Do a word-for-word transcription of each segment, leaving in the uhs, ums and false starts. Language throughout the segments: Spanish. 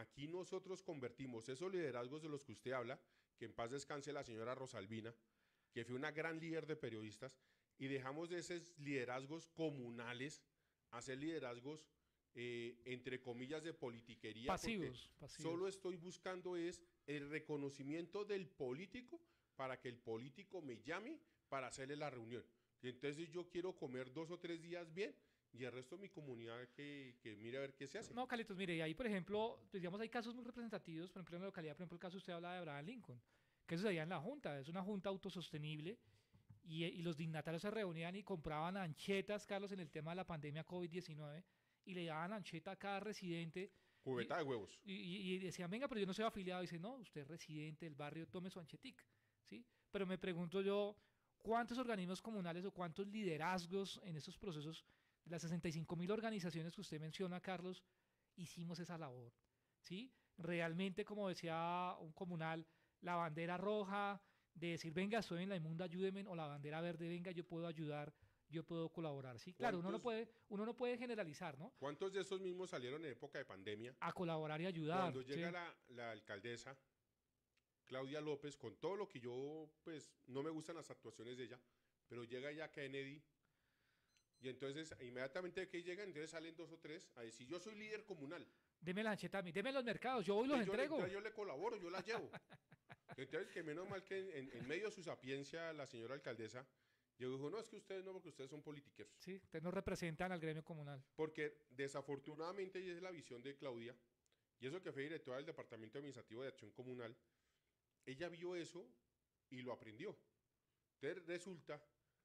aquí nosotros convertimos esos liderazgos de los que usted habla, que en paz descanse la señora Rosalvina, que fue una gran líder de periodistas, y dejamos de esos liderazgos comunales a ser liderazgos, eh, entre comillas, de politiquería, pasivos, porque pasivos. solo estoy buscando es el reconocimiento del político para que el político me llame para hacerle la reunión. Y entonces yo quiero comer dos o tres días bien y el resto de mi comunidad que, que mire a ver qué se hace. No, Carlitos, mire, y ahí, por ejemplo, pues, digamos, hay casos muy representativos, por ejemplo, en la localidad, por ejemplo, el caso usted habla de Abraham Lincoln, que eso se veía en la Junta, es una Junta autosostenible, y, y los dignatarios se reunían y compraban anchetas, Carlos, en el tema de la pandemia COVID diecinueve, y le daban ancheta a cada residente. Cubeta de huevos. Y, y, y decían, venga, pero yo no soy afiliado. Y dice, no, usted es residente del barrio, tome su anchetic, ¿sí? Pero me pregunto yo, ¿cuántos organismos comunales o cuántos liderazgos en esos procesos de las sesenta y cinco mil organizaciones que usted menciona, Carlos, hicimos esa labor? ¿Sí? Realmente, como decía un comunal, la bandera roja, de decir, venga, estoy en la inmunda, ayúdeme, o la bandera verde, venga, yo puedo ayudar, yo puedo colaborar. Sí, claro, uno no puede, uno no puede generalizar, ¿no? ¿Cuántos de esos mismos salieron en época de pandemia? A colaborar y ayudar. Cuando llega ¿sí? la, la alcaldesa Claudia López, con todo lo que yo, pues, no me gustan las actuaciones de ella, pero llega ya Kennedy, y entonces, inmediatamente que llegan, entonces salen dos o tres a decir, yo soy líder comunal. Deme la ancheta a mí, deme los mercados, yo voy y los yo entrego. Le, yo le colaboro, yo la llevo. Entonces, que menos mal que en, en medio de su sapiencia, la señora alcaldesa, yo dijo, no, es que ustedes no, porque ustedes son politiqueros. Sí, ustedes no representan al gremio comunal. Porque desafortunadamente, y es la visión de Claudia, y eso que fue directora del Departamento Administrativo de Acción Comunal, ella vio eso y lo aprendió. Entonces resulta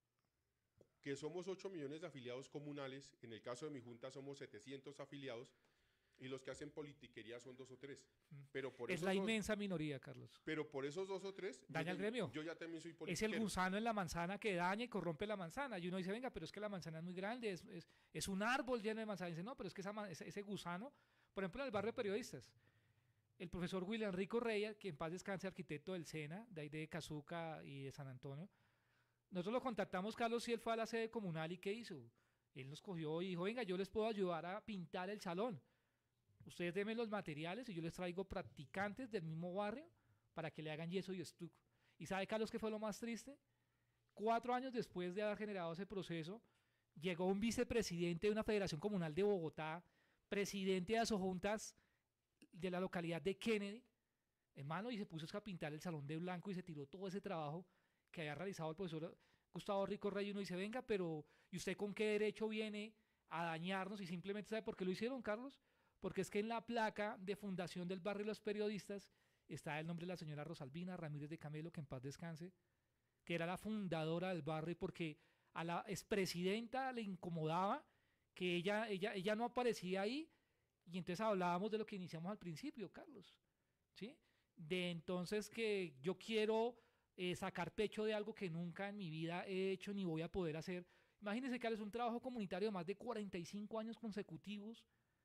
que somos ocho millones de afiliados comunales, en el caso de mi junta somos setecientos afiliados, y los que hacen politiquería son dos o tres. Pero por es la dos, inmensa minoría, Carlos. Pero por esos dos o tres... Daña yo, el gremio. Yo ya también soy politiquero. Es el gusano en la manzana que daña y corrompe la manzana. Y uno dice, venga, pero es que la manzana es muy grande, es, es, es un árbol lleno de manzanas. Y dice, no, pero es que esa, ese, ese gusano... Por ejemplo, en el barrio de periodistas, el profesor William Rico Reyes, que en paz descanse, arquitecto del SENA, de ahí de Cazuca y de San Antonio, nosotros lo contactamos, Carlos, y él fue a la sede comunal y ¿qué hizo? Él nos cogió y dijo, venga, yo les puedo ayudar a pintar el salón. Ustedes denme los materiales y yo les traigo practicantes del mismo barrio para que le hagan yeso y estuco. ¿Y sabe, Carlos, qué fue lo más triste? Cuatro años después de haber generado ese proceso, llegó un vicepresidente de una federación comunal de Bogotá, presidente de asojuntas de la localidad de Kennedy, hermano, y se puso a pintar el salón de blanco y se tiró todo ese trabajo que había realizado el profesor Gustavo Rico Rey. Y uno dice, venga, pero ¿y usted con qué derecho viene a dañarnos? Y simplemente, ¿sabe por qué lo hicieron, Carlos? Porque es que en la placa de fundación del barrio de los periodistas está el nombre de la señora Rosalvina Ramírez de Camelo, que en paz descanse, que era la fundadora del barrio, porque a la expresidenta le incomodaba que ella, ella, ella no aparecía ahí, y entonces hablábamos de lo que iniciamos al principio, Carlos, ¿sí? De entonces que yo quiero eh, sacar pecho de algo que nunca en mi vida he hecho ni voy a poder hacer. Imagínense que es un trabajo comunitario de más de cuarenta y cinco años consecutivos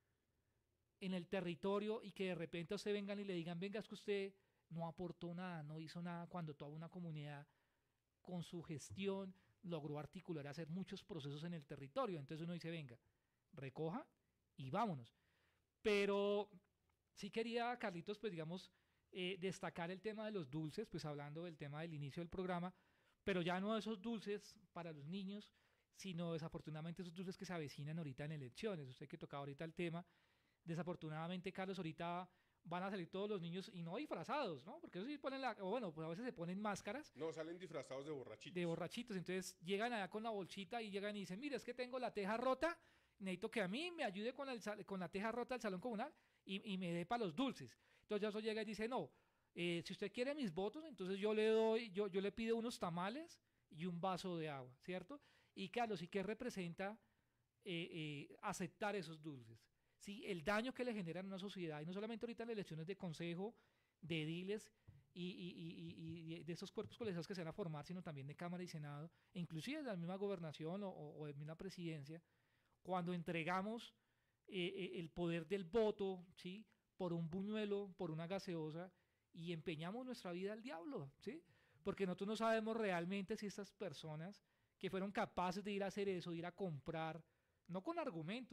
en el territorio y que de repente a usted vengan y le digan, venga, es que usted no aportó nada, no hizo nada, cuando toda una comunidad con su gestión logró articular, hacer muchos procesos en el territorio. Entonces uno dice, venga, recoja y vámonos. Pero sí quería, Carlitos, pues digamos, eh, destacar el tema de los dulces, pues hablando del tema del inicio del programa, pero ya no esos dulces para los niños, sino desafortunadamente esos dulces que se avecinan ahorita en elecciones. Usted que tocaba ahorita el tema, desafortunadamente, Carlos, ahorita van a salir todos los niños y no disfrazados, ¿no? Porque eso sí ponen la, o bueno, pues a veces se ponen máscaras. No, salen disfrazados de borrachitos. De borrachitos, entonces llegan allá con la bolsita y llegan y dicen, mire, es que tengo la teja rota, necesito que a mí me ayude con, el, con la teja rota del salón comunal y, y me dé para los dulces. Entonces ya eso llega y dice, no, eh, si usted quiere mis votos, entonces yo le doy, yo, yo le pido unos tamales y un vaso de agua, ¿cierto? Y Carlos, ¿y qué representa eh, eh, aceptar esos dulces? Sí, el daño que le generan a una sociedad, y no solamente ahorita en las elecciones de consejo, de ediles y, y, y, y de esos cuerpos colegiados que se van a formar, sino también de Cámara y Senado, e inclusive de la misma gobernación o, o de la misma presidencia, cuando entregamos eh, el poder del voto, ¿sí?, por un buñuelo, por una gaseosa, y empeñamos nuestra vida al diablo, ¿sí? Porque nosotros no sabemos realmente si estas personas que fueron capaces de ir a hacer eso, de ir a comprar, no con argumentos,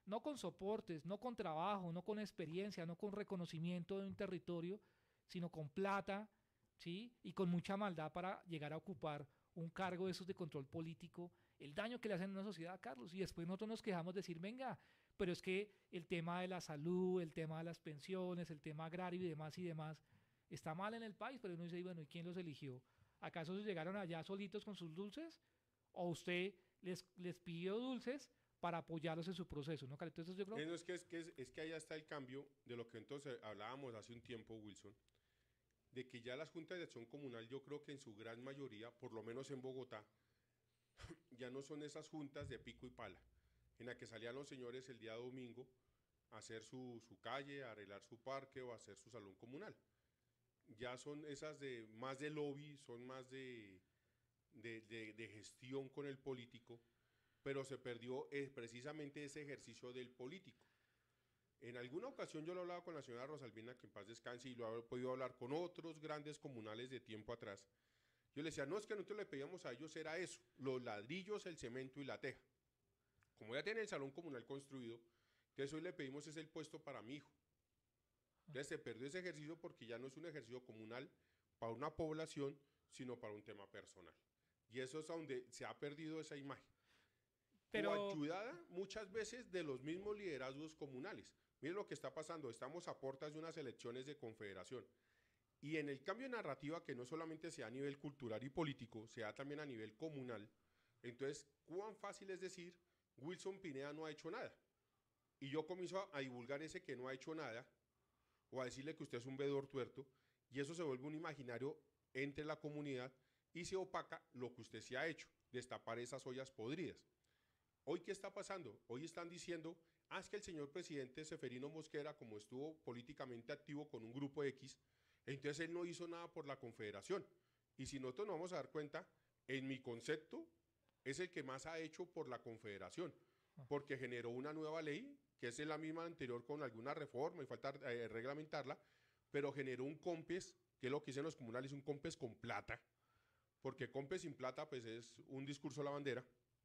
no con soportes, no con trabajo, no con experiencia, no con reconocimiento de un territorio, sino con plata, ¿sí? Y con mucha maldad para llegar a ocupar un cargo de esos de control político, el daño que le hacen a una sociedad, Carlos. Y después nosotros nos quejamos de decir, venga, pero es que el tema de la salud, el tema de las pensiones, el tema agrario y demás y demás, está mal en el país, pero uno dice, bueno, ¿y quién los eligió? ¿Acaso ellos llegaron allá solitos con sus dulces? ¿O usted les, les pidió dulces para apoyarlos en su proceso? ¿No? Entonces yo creo... Eh, no, es, que, es, que es, es que allá está el cambio de lo que entonces hablábamos hace un tiempo, Wilson, de que ya las juntas de acción comunal, yo creo que en su gran mayoría, por lo menos en Bogotá, ya no son esas juntas de pico y pala, en la que salían los señores el día domingo a hacer su, su calle, a arreglar su parque o a hacer su salón comunal. Ya son esas de más de lobby, son más de, de, de, de gestión con el político, pero se perdió eh, precisamente ese ejercicio del político. En alguna ocasión yo lo hablaba con la señora Rosalvina, que en paz descanse, y lo he podido hablar con otros grandes comunales de tiempo atrás. Yo le decía, no, es que nosotros le pedíamos a ellos era eso, los ladrillos, el cemento y la teja. Como ya tienen el salón comunal construido, entonces hoy le pedimos es el puesto para mi hijo. Entonces se perdió ese ejercicio porque ya no es un ejercicio comunal para una población, sino para un tema personal. Y eso es donde se ha perdido esa imagen. Pero ayudada muchas veces de los mismos liderazgos comunales. Miren lo que está pasando, estamos a puertas de unas elecciones de confederación. Y en el cambio de narrativa, que no solamente sea a nivel cultural y político, sea también a nivel comunal, entonces, ¿cuán fácil es decir, Wilson Pineda no ha hecho nada? Y yo comienzo a, a divulgar ese que no ha hecho nada, o a decirle que usted es un vedor tuerto, y eso se vuelve un imaginario entre la comunidad y se opaca lo que usted se ha hecho, destapar esas ollas podridas. Hoy, ¿qué está pasando? Hoy están diciendo, ah, es que el señor presidente Seferino Mosquera, como estuvo políticamente activo con un grupo X, entonces él no hizo nada por la confederación. Y si nosotros nos vamos a dar cuenta, en mi concepto, es el que más ha hecho por la confederación, porque generó una nueva ley, que es la misma anterior con alguna reforma y falta eh, reglamentarla, pero generó un COMPES, que es lo que dicen los comunales, un COMPES con plata, porque COMPES sin plata pues es un discurso a la bandera.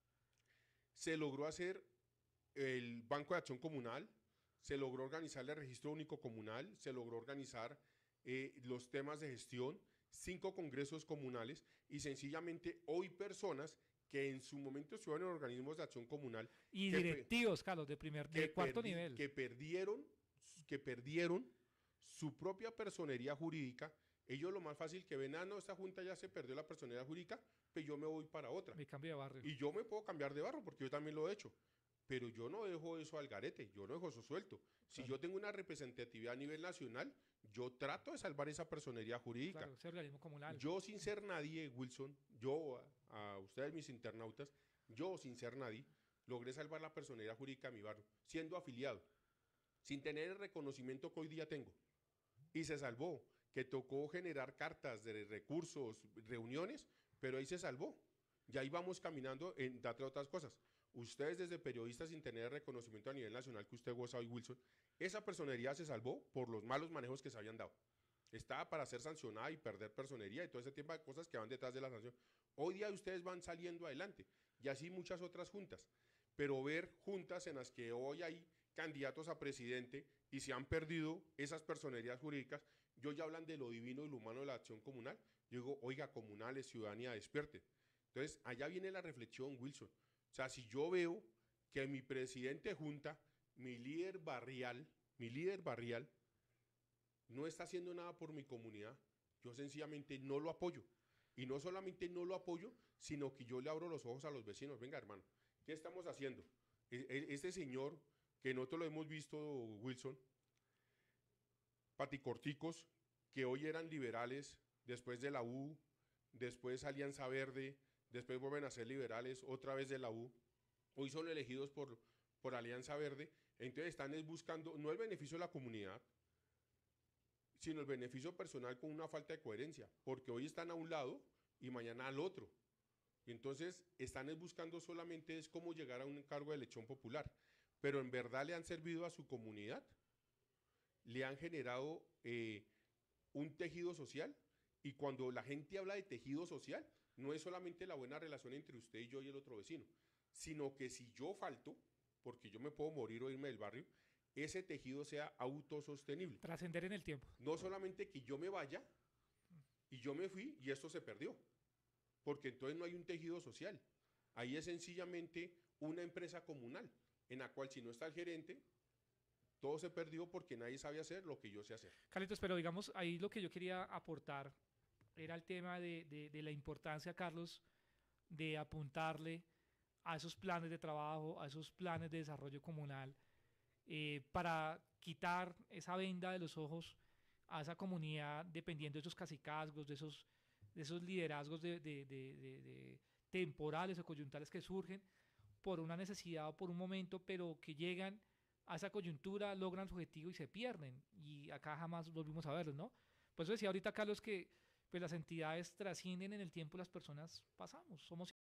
Se logró hacer el Banco de Acción Comunal, se logró organizar el Registro Único Comunal, se logró organizar eh, los temas de gestión, cinco congresos comunales y sencillamente hoy personas que en su momento estuvieron en organismos de acción comunal y directivos, Carlos, de primer, de cuarto nivel, que perdieron, que perdieron su propia personería jurídica. Ellos lo más fácil que ven, ah, no, esta junta ya se perdió la personería jurídica, pues yo me voy para otra. Me cambio de barrio. Y yo me puedo cambiar de barrio porque yo también lo he hecho. Pero yo no dejo eso al garete, yo no dejo eso suelto. Si claro. Yo tengo una representatividad a nivel nacional, yo trato de salvar esa personería jurídica. Claro, ese organismo comunal. Yo sin ser nadie, Wilson, yo a, a ustedes mis internautas, yo sin ser nadie, logré salvar la personería jurídica de mi barrio, siendo afiliado, sin tener el reconocimiento que hoy día tengo. Y se salvó, que tocó generar cartas de recursos, reuniones, pero ahí se salvó. Y ahí vamos caminando, entre otras cosas. Ustedes desde periodistas sin tener reconocimiento a nivel nacional que usted goza hoy, Wilson, esa personería se salvó por los malos manejos que se habían dado. Estaba para ser sancionada y perder personería y todo ese tipo de cosas que van detrás de la sanción. Hoy día ustedes van saliendo adelante y así muchas otras juntas. Pero ver juntas en las que hoy hay candidatos a presidente y se han perdido esas personerías jurídicas, yo ya hablan de lo divino y lo humano de la acción comunal. Yo digo, oiga, comunales, ciudadanía, despierten. Entonces, allá viene la reflexión, Wilson. O sea, si yo veo que mi presidente de junta, mi líder barrial, mi líder barrial, no está haciendo nada por mi comunidad, yo sencillamente no lo apoyo. Y no solamente no lo apoyo, sino que yo le abro los ojos a los vecinos. Venga, hermano, ¿qué estamos haciendo? Este señor, que nosotros lo hemos visto, Wilson, paticorticos, que hoy eran liberales, después de la U, después Alianza Verde, después vuelven a ser liberales, otra vez de la U, hoy son elegidos por, por Alianza Verde, entonces están buscando no el beneficio de la comunidad, sino el beneficio personal con una falta de coherencia, porque hoy están a un lado y mañana al otro, y entonces están buscando solamente es cómo llegar a un cargo de elección popular, pero en verdad le han servido a su comunidad, le han generado eh, un tejido social, y cuando la gente habla de tejido social, no es solamente la buena relación entre usted y yo y el otro vecino, sino que si yo falto, porque yo me puedo morir o irme del barrio, ese tejido sea autosostenible. Trascender en el tiempo. No solamente que yo me vaya y yo me fui y esto se perdió, porque entonces no hay un tejido social. Ahí es sencillamente una empresa comunal, en la cual si no está el gerente, todo se perdió porque nadie sabe hacer lo que yo sé hacer. Carlitos, pero digamos, ahí lo que yo quería aportar era el tema de, de, de la importancia, Carlos, de apuntarle a esos planes de trabajo, a esos planes de desarrollo comunal, eh, para quitar esa venda de los ojos a esa comunidad, dependiendo de esos cacicazgos, de esos, de esos liderazgos de, de, de, de, de temporales o coyuntales que surgen por una necesidad o por un momento, pero que llegan a esa coyuntura, logran su objetivo y se pierden. Y acá jamás volvimos a verlos, ¿no? Por eso decía ahorita, Carlos, que pues, las entidades trascienden en el tiempo, las personas pasamos, somos